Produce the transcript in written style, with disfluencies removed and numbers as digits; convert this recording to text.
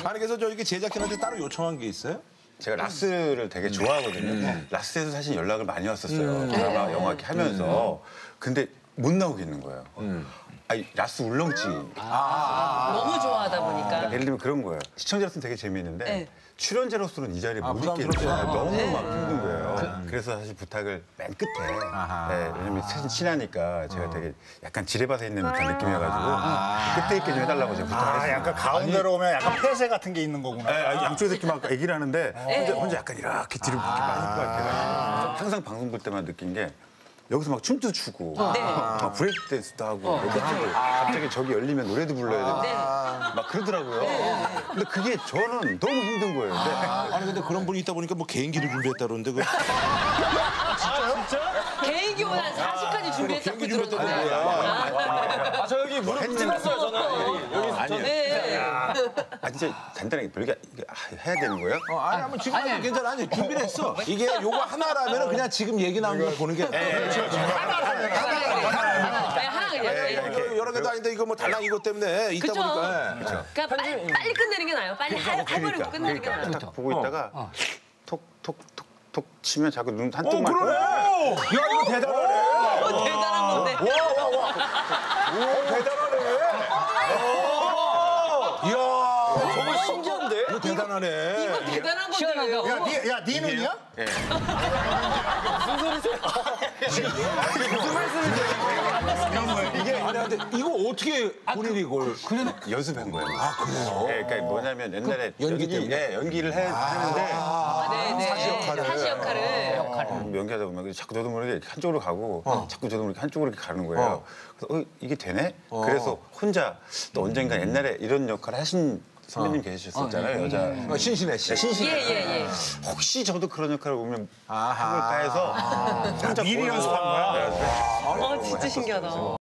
아니 그래서 저 이렇게 제작진한테 따로 요청한 게 있어요? 제가 라스를 되게 좋아하거든요. 라스에서 사실 연락을 많이 왔었어요. 드라마, 영화 이렇게 하면서. 근데 못 나오겠는 거예요. 아니, 라스 울렁증. 너무 좋아하다 보니까. 예를 들면 그런 거예요. 시청자로서는 되게 재미있는데 네. 출연자로서는 이 자리에 못 있겠어요. 너무 막 힘든 거예요. 그래서 사실 부탁을 맨 끝에. 네, 왜냐면 셋이 친하니까 제가 되게 약간 지뢰밭에 있는 듯한 느낌이어가지고 끝에 있게 좀 해달라고 제가 부탁을 했어요. 약간 가운데로 오면 약간 폐쇄 같은 게 있는 거구나. 네, 양쪽에서 이렇게 막 얘기를 하는데 혼자 약간 이렇게 뒤로 이렇게 빠질 것 같아요. 항상 방송 볼 때만 느낀 게 여기서 막 춤도 추고 막 브레이크 댄스도 하고 갑자기 저기 열리면 노래도 불러야 되고 막 그러더라고요. 근데 그게 저는 너무 힘든 거예요. 아니 근데 그런 분이 있다 보니까 뭐 개인기를 준비했다 그러는데 그 개인기보다 40까지 준비했다고 개인기 준비했다는 들었는데. 거야. 저 여기 무릎 찍었어요, 저는. 여기 아니에요. 진짜 간단하게 별게 해야 되는 거예요? 아니 한번 지금 괜찮아. 아니 준비를 했어. 이게 요거 하나라면 그냥 지금 얘기 나온 거 보는 게 하나 그냥. 여러 개도 아닌데 이거 뭐 달랑 이것 때문에 있다 그쵸? 보니까. 그러니까 빨리 끝내는 게 나아요. 빨리 해버리고 끝내는 게 나아요. 딱 보고 있다가 톡톡톡톡 치면 자꾸 눈 어 한쪽만 그러네. 야 이거 대단하네. 대단한 건데. 이야 정말 신기한데? 이거 대단하네. 이거 대단한 건데. 야, 네 눈이야? 이게 아니 근데 이거 어떻게 본인이 이걸 연습한 거예요. 그래요? 네, 그러니까 뭐냐면 옛날에 연기 때문에? 연기를 하는데 네네. 사시 역할을. 연기하다 보면 자꾸 저도 모르게 한쪽으로 가고 자꾸 저도 모르게 한쪽으로 이렇게 가는 거예요. 그래서 이게 되네? 그래서 혼자 또 언젠가 옛날에 이런 역할을 하신 선배님 계셨었잖아요. 여자 신신혜 씨. 예. 혹시 저도 그런 역할을 오면 해볼까 해서 혼자 미리 연습한 거야? 진짜 신기하다.